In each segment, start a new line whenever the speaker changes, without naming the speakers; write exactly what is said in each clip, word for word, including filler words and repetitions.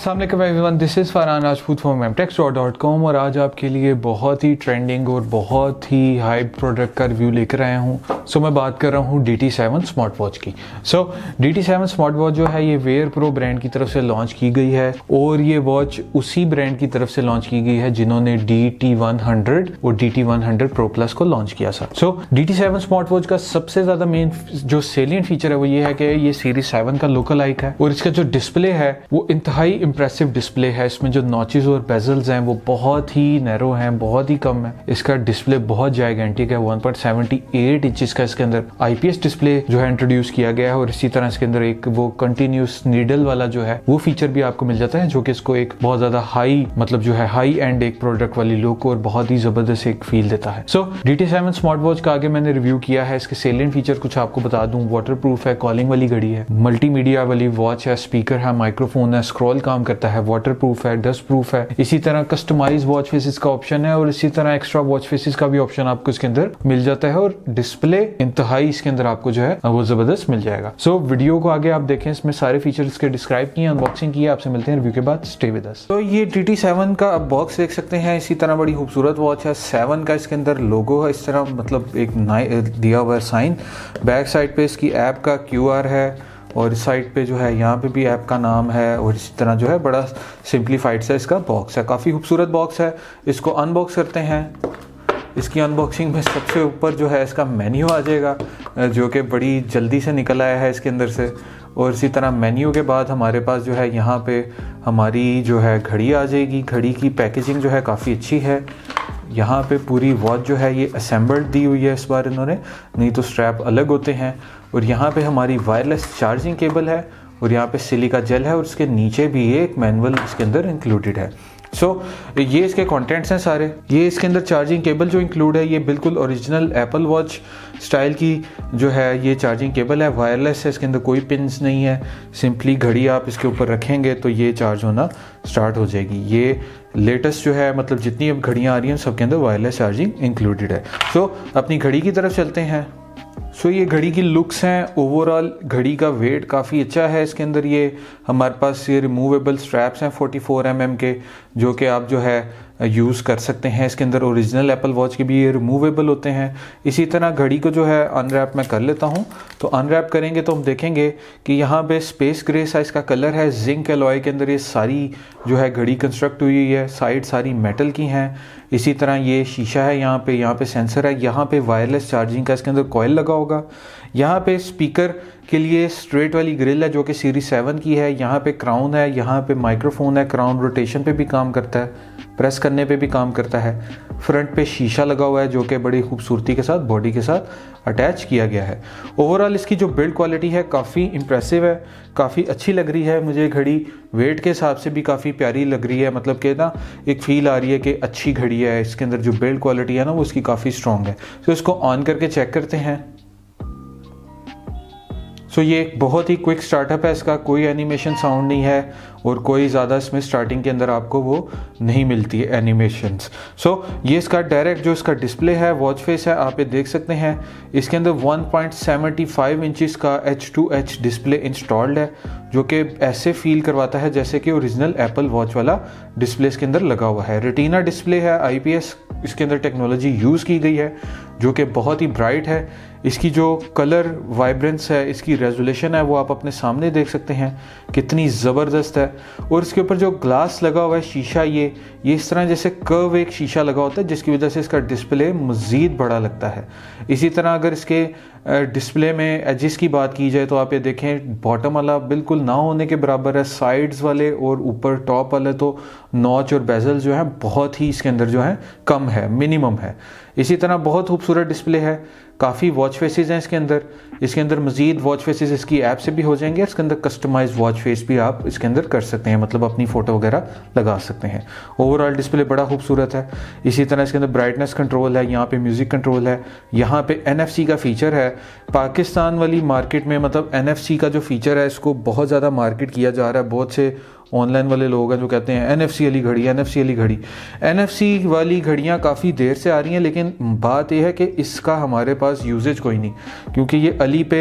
अस्सलाम वालेकुम everyone, this is Farhan Rajput from M techs store dot com और आज आपके लिए बहुत ही ट्रेंडिंग और बहुत ही हाइप प्रोडक्ट का रिव्यू लेकर आया हूँ। सो so, मैं बात कर रहा हूँ D T seven smart watch की। So D T seven smart watch जो है ये वेयर प्रो ब्रांड की तरफ से लॉन्च की गई है और ये वॉच उसी ब्रांड की तरफ से लॉन्च की गई है जिन्होंने डी टी वन हंड्रेड और D T one hundred pro plus को लॉन्च किया था। So D T seven smart watch का सबसे ज़्यादा मेन जो सेलियंट फीचर है वो ये है कि ये सीरीज सेवन का लोकल लाइक है और इसका जो डिस्प्ले है वो इंतहाई इंप्रेसिव डिस्प्ले है। इसमें जो नॉचेस और बेजल्स हैं वो बहुत ही नैरो हैं, बहुत ही कम है। इसका डिस्प्ले बहुत जायगेंटिक है, one point seven eight inches का इसके अंदर आईपीएस डिस्प्ले जो है इंट्रोड्यूस किया गया है और इसी तरह इसके अंदर एक वो कंटिन्यूस नीडल वाला जो है वो फीचर भी आपको मिल जाता है जो कि इसको एक बहुत ज्यादा हाई मतलब जो है हाई एंड एक प्रोडक्ट वाली लुक और बहुत ही जबरदस्त एक फील देता है। So D T seven smart watch का आगे मैंने रिव्यू किया है। इसके सेलियंट फीचर कुछ आपको बता दूं, वाटर प्रूफ है, कॉलिंग वाली घड़ी है, मल्टीमीडिया वाली वॉच है, स्पीकर है, माइक्रोफोन है, स्क्रॉल काम करता है, वाटर प्रूफ है, डस्ट प्रूफ है। इसी तरह कस्टमाइज वॉच फेसेस का ऑप्शन है और इसी तरह एक्स्ट्रा वॉच फेसेस का भी ऑप्शन आपको इसके अंदर मिल जाता है और डिस्प्ले इंतहाई इसके अंदर आपको जो है वो जबरदस्त मिल जाएगा। सो so, वीडियो को आगे आप देखें, इसमें सारे फीचर्स के डिस्क्राइब किए, अनबॉक्सिंग किया। आपसे मिलते हैं रिव्यू के बाद, स्टे विद अस। तो ये डी टी सेवन का आप बॉक्स देख सकते हैं। इसी तरह बड़ी खूबसूरत वॉच है, सेवन का इसके अंदर लोगो है, इस तरह मतलब एक दिया हुआ है साइन। बैक साइड पे इसकी ऐप का क्यू आर है और इस साइड पे जो है यहाँ पे भी ऐप का नाम है और इसी तरह जो है बड़ा सिंप्लीफाइड सा इसका बॉक्स है। काफ़ी खूबसूरत बॉक्स है। इसको अनबॉक्स करते हैं। इसकी अनबॉक्सिंग में सबसे ऊपर जो है इसका मेन्यू आ जाएगा जो कि बड़ी जल्दी से निकल आया है इसके अंदर से। और इसी तरह मेन्यू के बाद हमारे पास जो है यहाँ पे हमारी जो है घड़ी आ जाएगी। घड़ी की पैकेजिंग जो है काफ़ी अच्छी है। यहाँ पे पूरी वॉच जो है ये असेंबल्ड दी हुई है इस बार इन्होंने, नहीं तो स्ट्रैप अलग होते हैं। और यहाँ पे हमारी वायरलेस चार्जिंग केबल है और यहाँ पे सिलिका जेल है और इसके नीचे भी एक मैनुअल इसके अंदर इंक्लूडेड है। सो so, ये इसके कंटेंट्स हैं सारे। ये इसके अंदर चार्जिंग केबल जो इंक्लूड है ये बिल्कुल ओरिजिनल एप्पल वॉच स्टाइल की जो है ये चार्जिंग केबल है, वायरलेस है, इसके अंदर कोई पिन्स नहीं है। सिंपली घड़ी आप इसके ऊपर रखेंगे तो ये चार्ज होना स्टार्ट हो जाएगी। ये लेटेस्ट जो है मतलब जितनी अब घड़ियाँ आ रही हैं सबके अंदर वायरलेस चार्जिंग इंक्लूडेड है। सो so, अपनी घड़ी की तरफ चलते हैं। सो so, ये घड़ी की लुक्स हैं। ओवरऑल घड़ी का वेट काफ़ी अच्छा है। इसके अंदर ये हमारे पास ये रिमूवेबल स्ट्रैप्स हैं फोर्टी फोर एम एम के जो कि आप जो है यूज़ कर सकते हैं। इसके अंदर ओरिजिनल एप्पल वॉच के भी ये रिमूवेबल होते हैं। इसी तरह घड़ी को जो है अनरैप मैं कर लेता हूँ। तो अनरैप करेंगे तो हम देखेंगे कि यहाँ पे स्पेस ग्रे सा इसका कलर है। जिंक एलॉय के अंदर ये सारी जो है घड़ी कंस्ट्रक्ट हुई है। साइड सारी मेटल की हैं। इसी तरह ये शीशा है, यहाँ पे यहाँ पे सेंसर है, यहाँ पे वायरलेस चार्जिंग का इसके अंदर कॉइल लगा होगा। यहाँ पे स्पीकर के लिए स्ट्रेट वाली ग्रिल है जो कि सीरीज सेवन की है। यहाँ पे क्राउन है, यहाँ पे माइक्रोफोन है, क्राउन रोटेशन पे भी काम करता है, प्रेस करने पे भी काम करता है। फ्रंट पे शीशा लगा हुआ है जो कि बड़ी खूबसूरती के साथ बॉडी के साथ अटैच किया गया है। ओवरऑल इसकी जो बिल्ड क्वालिटी है काफ़ी इंप्रेसिव है, काफ़ी अच्छी लग रही है मुझे घड़ी। वेट के हिसाब से भी काफ़ी प्यारी लग रही है, मतलब कि ना एक फील आ रही है कि अच्छी घड़ी है। इसके अंदर जो बिल्ड क्वालिटी है ना वो इसकी काफ़ी स्ट्रॉन्ग है। तो इसको ऑन करके चेक करते हैं। सो so, ये एक बहुत ही क्विक स्टार्टअप है। इसका कोई एनिमेशन साउंड नहीं है और कोई ज़्यादा इसमें स्टार्टिंग के अंदर आपको वो नहीं मिलती है एनिमेशंस। सो so, ये इसका डायरेक्ट जो इसका डिस्प्ले है, वॉच फेस है, आप ये देख सकते हैं। इसके अंदर one point seven five inches का H two H display installed है जो कि ऐसे फील करवाता है जैसे कि ओरिजिनल एप्पल वॉच वाला डिस्प्ले इसके अंदर लगा हुआ है। रेटिना डिस्प्ले है, आईपीएस इसके अंदर टेक्नोलॉजी यूज़ की गई है जो कि बहुत ही ब्राइट है। इसकी जो कलर वाइब्रेंस है, इसकी रेजोल्यूशन है वो आप अपने सामने देख सकते हैं कितनी ज़बरदस्त है। और इसके ऊपर जो ग्लास लगा हुआ है शीशा, ये ये इस तरह जैसे कर्व एक शीशा लगा होता है जिसकी वजह से इसका डिस्प्ले मज़ीद बड़ा लगता है। इसी तरह अगर इसके डिस्प्ले में एजेस की बात की जाए तो आप ये देखें बॉटम वाला बिल्कुल ना होने के बराबर है, साइड्स वाले और ऊपर टॉप वाले तो नॉच और बेजल जो है बहुत ही इसके अंदर जो है कम है, मिनिमम है। इसी तरह बहुत खूबसूरत डिस्प्ले है। काफ़ी वॉच फेसेस हैं इसके अंदर। इसके अंदर मज़ीद वॉच फेसेस इसकी ऐप से भी हो जाएंगे। इसके अंदर कस्टमाइज वॉच फेस भी आप इसके अंदर कर सकते हैं, मतलब अपनी फ़ोटो वगैरह लगा सकते हैं। ओवरऑल डिस्प्ले बड़ा खूबसूरत है। इसी तरह इसके अंदर ब्राइटनेस कंट्रोल है, यहाँ पे म्यूज़िक कंट्रोल है, यहाँ पे एन एफ सी का फ़ीचर है। पाकिस्तान वाली मार्केट में मतलब एन एफ सी का जो फ़ीचर है इसको बहुत ज़्यादा मार्केट किया जा रहा है। बहुत से ऑनलाइन वाले लोग हैं जो कहते हैं एन एफ सी वाली घड़ी, एन एफ सी वाली घड़ी। एन एफ सी वाली घड़ियाँ काफ़ी देर से आ रही हैं, लेकिन बात यह है कि इसका हमारे पास यूजेज कोई नहीं, क्योंकि ये अली पे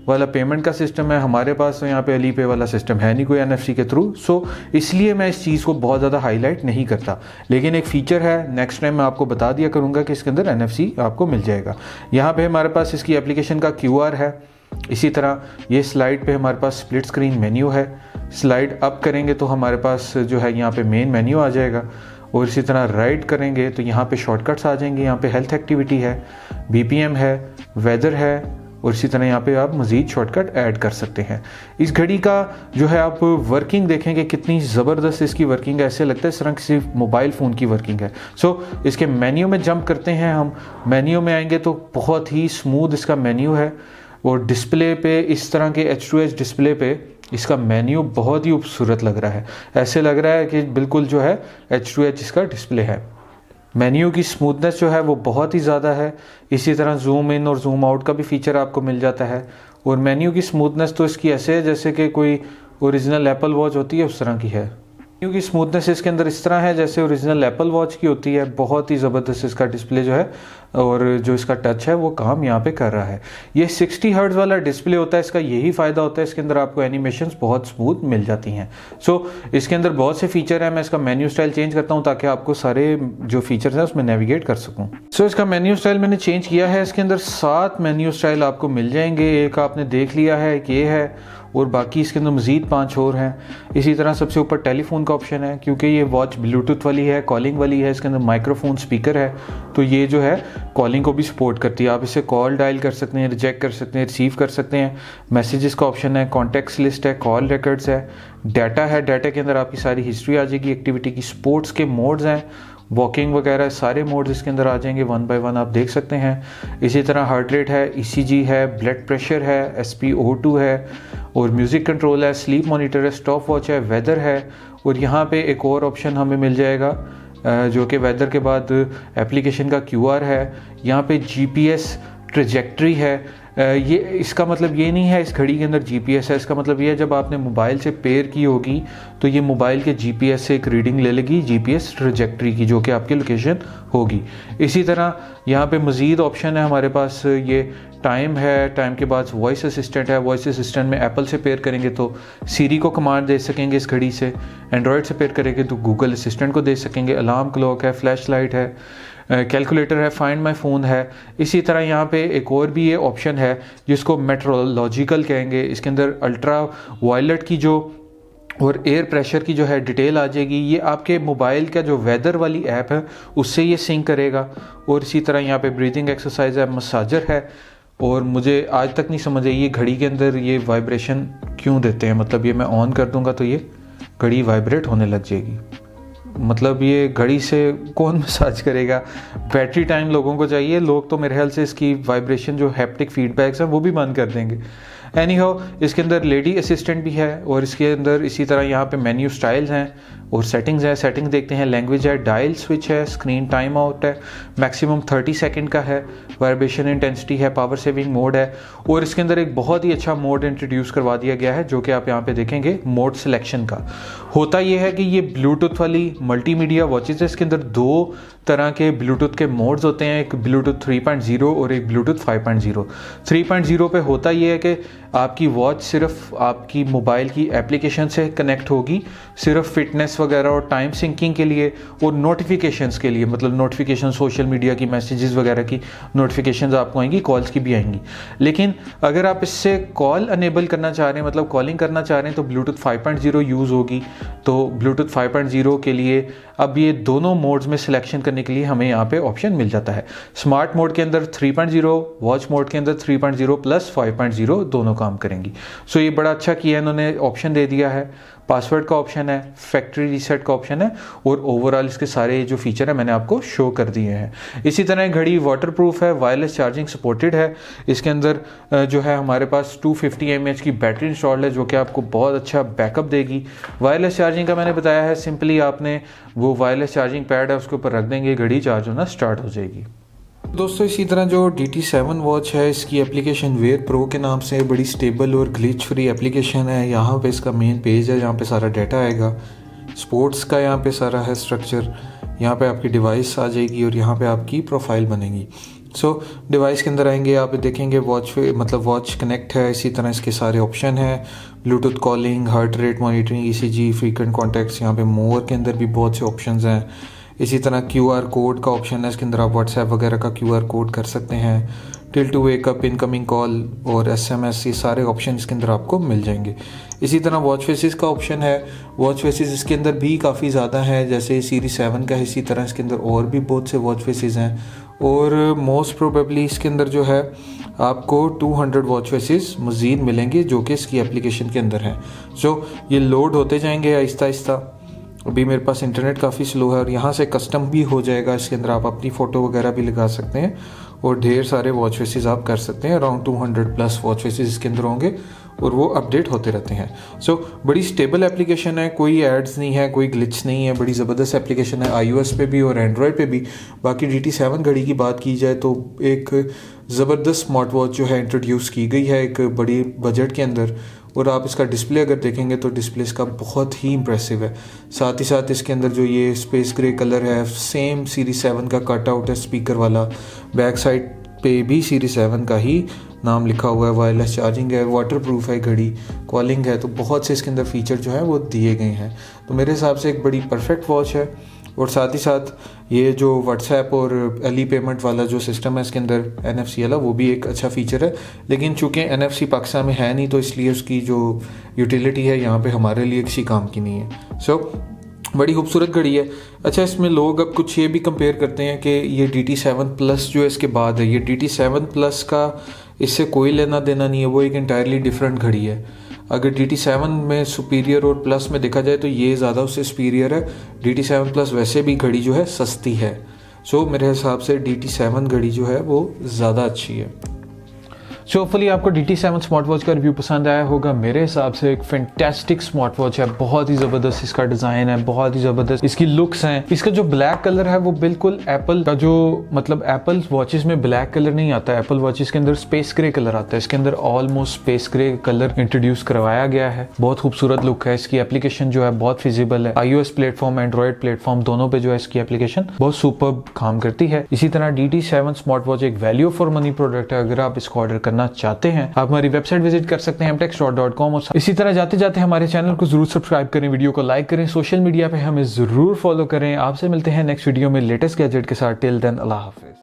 वाला पेमेंट का सिस्टम है, हमारे पास तो यहाँ पे अली पे वाला सिस्टम है नहीं कोई एन एफ सी के थ्रू, सो इसलिए मैं इस चीज़ को बहुत ज़्यादा हाईलाइट नहीं करता। लेकिन एक फ़ीचर है, नेक्स्ट टाइम मैं आपको बता दिया करूँगा कि इसके अंदर एन एफ सी आपको मिल जाएगा। यहाँ पे हमारे पास इसकी एप्लीकेशन का क्यू आर है। इसी तरह ये स्लाइड पे हमारे पास स्प्लिट स्क्रीन मेन्यू है। स्लाइड अप करेंगे तो हमारे पास जो है यहाँ पे मेन मेन्यू आ जाएगा, और इसी तरह राइट करेंगे तो यहाँ पे शॉर्टकट्स आ जाएंगे। यहाँ पे हेल्थ एक्टिविटी है, बी पी एम है, वेदर है, और इसी तरह यहाँ पे आप मज़ीद शॉर्टकट ऐड कर सकते हैं। इस घड़ी का जो है आप वर्किंग देखेंगे कितनी ज़बरदस्त इसकी वर्किंग है, ऐसे लगता है इस तरह किसी मोबाइल फ़ोन की वर्किंग है। सो so, इसके मेन्यू में जंप करते हैं हम। मेन्यू में आएंगे तो बहुत ही स्मूथ इसका मेन्यू है, और डिस्प्ले पे इस तरह के एच टू एच डिस्प्ले पे इसका मेन्यू बहुत ही खूबसूरत लग रहा है। ऐसे लग रहा है कि बिल्कुल जो है एच टू एच इसका डिस्प्ले है। मेन्यू की स्मूथनेस जो है वो बहुत ही ज़्यादा है। इसी तरह जूम इन और जूम आउट का भी फीचर आपको मिल जाता है। और मेन्यू की स्मूथनेस तो इसकी ऐसे है जैसे कि कोई ओरिजिनल एप्पल वॉच होती है उस तरह की है। मेन्यू की स्मूथनेस इसके अंदर इस तरह है जैसे ओरिजिनल एप्पल वॉच की होती है। बहुत ही ज़बरदस्त इसका डिस्प्ले जो है, और जो इसका टच है वो काम यहाँ पे कर रहा है। ये सिक्सटी हर्ट्ज़ वाला डिस्प्ले होता है, इसका यही फ़ायदा होता है, इसके अंदर आपको एनिमेशंस बहुत स्मूथ मिल जाती हैं। सो so, इसके अंदर बहुत से फीचर हैं। मैं इसका मेन्यू स्टाइल चेंज करता हूँ ताकि आपको सारे जो फीचर्स हैं उसमें नेविगेट कर सकूँ। सो so, इसका मेन्यू स्टाइल मैंने चेंज किया है। इसके अंदर सात मेन्यू स्टाइल आपको मिल जाएंगे। एक आपने देख लिया है, एक ये है, और बाकी इसके अंदर मज़ीद पांच और हैं। इसी तरह सबसे ऊपर टेलीफोन का ऑप्शन है, क्योंकि ये वॉच ब्लूटूथ वाली है, कॉलिंग वाली है। इसके अंदर माइक्रोफोन स्पीकर है, तो ये जो है कॉलिंग को भी सपोर्ट करती है। आप इसे कॉल डायल कर सकते हैं, रिजेक्ट कर सकते हैं, रिसीव कर सकते हैं। मैसेजेस का ऑप्शन है, कॉन्टैक्ट्स लिस्ट है, कॉल रिकॉर्ड्स है, डाटा है। डाटा के अंदर आपकी सारी हिस्ट्री आ जाएगी, एक्टिविटी की, स्पोर्ट्स के मोड्स हैं, वॉकिंग वगैरह सारे मोड्स इसके अंदर आ जाएंगे, वन बाय वन आप देख सकते हैं। इसी तरह हार्ट रेट है, ई सी जी है, ब्लड प्रेशर है, एस पी ओ टू है, और म्यूज़िक कंट्रोल है, स्लीप मॉनिटर है, स्टॉप वॉच है, वेदर है। और यहाँ पे एक और ऑप्शन हमें मिल जाएगा जो कि वेदर के बाद एप्लीकेशन का क्यू आर है। यहाँ पे जी पी एस ट्रेजेक्ट्री है। ये इसका मतलब ये नहीं है इस घड़ी के अंदर जी पी एस है, इसका मतलब ये है जब आपने मोबाइल से पेयर की होगी तो ये मोबाइल के जी पी एस से एक रीडिंग ले लेगी जी पी एस ट्रेजेक्ट्री की, जो कि आपकी लोकेशन होगी। इसी तरह यहाँ पे मज़ीद ऑप्शन है हमारे पास, ये टाइम है, टाइम के बाद वॉइस असिस्टेंट है। वॉइस असिस्टेंट में एप्पल से पेयर करेंगे तो सीरी को कमांड दे सकेंगे इस घड़ी से, एंड्रॉयड से पेयर करेंगे तो गूगल असिस्टेंट को दे सकेंगे। अलार्म क्लॉक है, फ्लैश लाइट है, कैलकुलेटर है, फाइंड माई फ़ोन है। इसी तरह यहाँ पे एक और भी ये ऑप्शन है जिसको मेट्रोलॉजिकल कहेंगे। इसके अंदर अल्ट्रा वायलेट की जो और एयर प्रेशर की जो है डिटेल आ जाएगी। ये आपके मोबाइल का जो वेदर वाली ऐप है उससे ये सिंक करेगा। और इसी तरह यहाँ पे ब्रीदिंग एक्सरसाइज है, मसाजर है। और मुझे आज तक नहीं समझ आई ये घड़ी के अंदर ये वाइब्रेशन क्यों देते हैं, मतलब ये मैं ऑन कर दूंगा तो ये घड़ी वाइब्रेट होने लग जाएगी। मतलब ये घड़ी से कौन मसाज करेगा? बैटरी टाइम लोगों को चाहिए, लोग तो मेरे ख्याल से इसकी वाइब्रेशन जो हैप्टिक फीडबैक्स हैं वो भी बंद कर देंगे। एनी हाउ, इसके अंदर लेडी असिस्टेंट भी है, और इसके अंदर इसी तरह यहाँ पे मेन्यू स्टाइल्स हैं और सेटिंग्स है। सेटिंग्स देखते हैं, लैंग्वेज है, डायल स्विच है, स्क्रीन टाइम आउट है, मैक्सिमम थर्टी सेकंड का है, वाइब्रेशन इंटेंसिटी है, पावर सेविंग मोड है। और इसके अंदर एक बहुत ही अच्छा मोड इंट्रोड्यूस करवा दिया गया है जो कि आप यहाँ पे देखेंगे मोड सिलेक्शन का। होता ये है कि ये ब्लूटूथ वाली मल्टीमीडिया वॉचेस है, इसके अंदर दो तरह के ब्लूटूथ के मोड्स होते हैं, एक ब्लूटूथ थ्री पॉइंट ज़ीरो और एक Bluetooth five point zero. Three point zero पे होता ये है कि आपकी वॉच सिर्फ आपकी मोबाइल की एप्लीकेशन से कनेक्ट होगी, सिर्फ फिटनेस वगैरह और टाइम सिंकिंग के लिए और नोटिफिकेशंस के लिए, मतलब नोटिफिकेशन सोशल मीडिया की, मैसेजेस वगैरह की नोटिफिकेशंस आपको आएंगी, कॉल्स की भी आएंगी। लेकिन अगर आप इससे कॉल अनेबल करना चाह रहे हैं, मतलब कॉलिंग करना चाह रहे हैं, तो Bluetooth five point zero use होगी। तो ब्लूटूथ फाइव पॉइंट ज़ीरो के लिए अब ये दोनों मोड्स में सिलेक्शन करने के लिए हमें यहाँ पे ऑप्शन मिल जाता है। स्मार्ट मोड के अंदर three point zero, watch mode के अंदर three point zero plus five point zero दोनों काम करेंगी। सो ये बड़ा अच्छा किया इन्होंने, ऑप्शन दे दिया है। पासवर्ड का ऑप्शन है, फैक्ट्री रीसेट का ऑप्शन है, और ओवरऑल इसके सारे जो फीचर है मैंने आपको शो कर दिए हैं। इसी तरह घड़ी वाटर प्रूफ है, वायरलेस चार्जिंग सपोर्टेड है। इसके अंदर जो है हमारे पास टू फिफ्टी एम एच की बैटरी इंस्टॉल्ड है जो कि आपको बहुत अच्छा बैकअप देगी। वायरलेस चार्जिंग का मैंने बताया है, सिंपली आपने वो वायरलेस चार्जिंग पैड है उसके ऊपर रख देंगे, घड़ी चार्ज होना स्टार्ट हो जाएगी। दोस्तों इसी तरह जो डी टी सेवन वॉच है, इसकी एप्लीकेशन वेयर प्रो के नाम से बड़ी स्टेबल और ग्लिच फ्री एप्लीकेशन है। यहाँ पे इसका मेन पेज है, यहाँ पे सारा डाटा आएगा, स्पोर्ट्स का यहाँ पे सारा है स्ट्रक्चर, यहाँ पे आपकी डिवाइस आ जाएगी और यहाँ पे आपकी प्रोफाइल बनेगी। सो so, डिवाइस के अंदर आएंगे, आप देखेंगे वॉच मतलब वॉच कनेक्ट है, इसी तरह इसके सारे ऑप्शन हैं, Bluetooth calling, heart rate monitoring, ECG, frequent contacts, यहाँ पे मोर के अंदर भी बहुत से ऑप्शंस हैं। इसी तरह क्यूआर कोड का ऑप्शन है, इसके अंदर आप व्हाट्सएप वगैरह का क्यूआर कोड कर सकते हैं। Tilt to wake up, incoming call और एसएमएस, ये सारे ऑप्शन इसके अंदर आपको मिल जाएंगे। इसी तरह वॉच फेसेस का ऑप्शन है, वॉच फेसेस इसके अंदर भी काफ़ी ज़्यादा है, जैसे सीरीज सेवन का है, इसी तरह इसके अंदर और भी बहुत से वॉच फेसेस हैं और मोस्ट प्रोबेबली इसके अंदर जो है आपको टू हंड्रेड वॉच फेसेस मज़ीद मिलेंगे जो कि इसकी एप्लीकेशन के अंदर हैं। सो so, ये लोड होते जाएंगे आहिस्ता आहिस्ता। अभी मेरे पास इंटरनेट काफ़ी स्लो है और यहाँ से कस्टम भी हो जाएगा, इसके अंदर आप अपनी फ़ोटो वगैरह भी लगा सकते हैं और ढेर सारे वॉच फेसेस आप कर सकते हैं। Around two hundred plus watch faces इसके अंदर होंगे और वो अपडेट होते रहते हैं। सो so, बड़ी स्टेबल एप्लीकेशन है, कोई एड्स नहीं है, कोई ग्लिच नहीं है, बड़ी ज़बरदस्त एप्लीकेशन है आईओएस पे भी और एंड्रॉयड पे भी। बाकी डी टी सेवन घड़ी की बात की जाए तो एक ज़बरदस्त स्मार्ट वॉच जो है इंट्रोड्यूस की गई है एक बड़ी बजट के अंदर, और आप इसका डिस्प्ले अगर देखेंगे तो डिस्प्ले इसका बहुत ही इंप्रेसिव है। साथ ही साथ इसके अंदर जो ये स्पेस ग्रे कलर है, सेम सीरीज सेवन का कट आउट है स्पीकर वाला, बैक साइड पे भी सीरीज सेवन का ही नाम लिखा हुआ है, वायरलेस चार्जिंग है, वाटर प्रूफ है घड़ी, कॉलिंग है, तो बहुत से इसके अंदर फीचर जो है वो दिए गए हैं। तो मेरे हिसाब से एक बड़ी परफेक्ट वॉच है। और साथ ही साथ ये जो व्हाट्सएप और एली पेमेंट वाला जो सिस्टम है इसके अंदर एन एफ सी वाला, वो भी एक अच्छा फीचर है, लेकिन चूंकि एन एफ सी पाकिस्तान में है नहीं तो इसलिए उसकी जो यूटिलिटी है यहाँ पे हमारे लिए किसी काम की नहीं है। सो so, बड़ी खूबसूरत घड़ी है। अच्छा, इसमें लोग अब कुछ ये भी कंपेयर करते हैं कि ये डी टी सेवन प्लस जो है इसके बाद है, ये डी टी सेवन प्लस का इससे कोई लेना देना नहीं है, वो एक इंटायरली डिफरेंट घड़ी है। अगर डी टी सेवन में सुपीरियर और प्लस में देखा जाए तो ये ज़्यादा उससे सुपीरियर है। डी टी सेवन प्लस वैसे भी घड़ी जो है सस्ती है। सो so, मेरे हिसाब से डी टी सेवन घड़ी जो है वो ज़्यादा अच्छी है। सो होपफुली आपको D T seven smart watch का रिव्यू पसंद आया होगा। मेरे हिसाब से एक फैंटास्टिक स्मार्ट वॉच है, बहुत ही ज़बरदस्त इसका डिज़ाइन है, बहुत ही ज़बरदस्त इसकी लुक्स हैं। इसका जो ब्लैक कलर है वो बिल्कुल एप्पल का जो मतलब एप्पल वॉचेस में ब्लैक कलर नहीं आता है, एप्पल वॉचेस के अंदर स्पेस ग्रे कलर आता है, इसके अंदर almost space grey colour introduce करवाया गया है। बहुत खूबसूरत लुक है इसकी। एप्लीकेशन जो है बहुत फिजिबल है, आईओएस प्लेटफॉर्म, एंड्रॉइड प्लेटफॉर्म दोनों पे जो है इसकी एप्लीकेशन बहुत सुपर्ब काम करती है। इसी तरह D T seven smart watch एक वैल्यू फॉर मनी प्रोडक्ट है। अगर आप इसको ऑर्डर करना चाहते हैं आप हमारी वेबसाइट विजिट कर सकते हैं M tech store dot com. और इसी तरह जाते जाते हमारे चैनल को जरूर सब्सक्राइब करें, वीडियो को लाइक करें, सोशल मीडिया पे हमें जरूर फॉलो करें। आपसे मिलते हैं नेक्स्ट वीडियो में लेटेस्ट गैजेट के साथ। टिल देन अल्लाह हाफिज।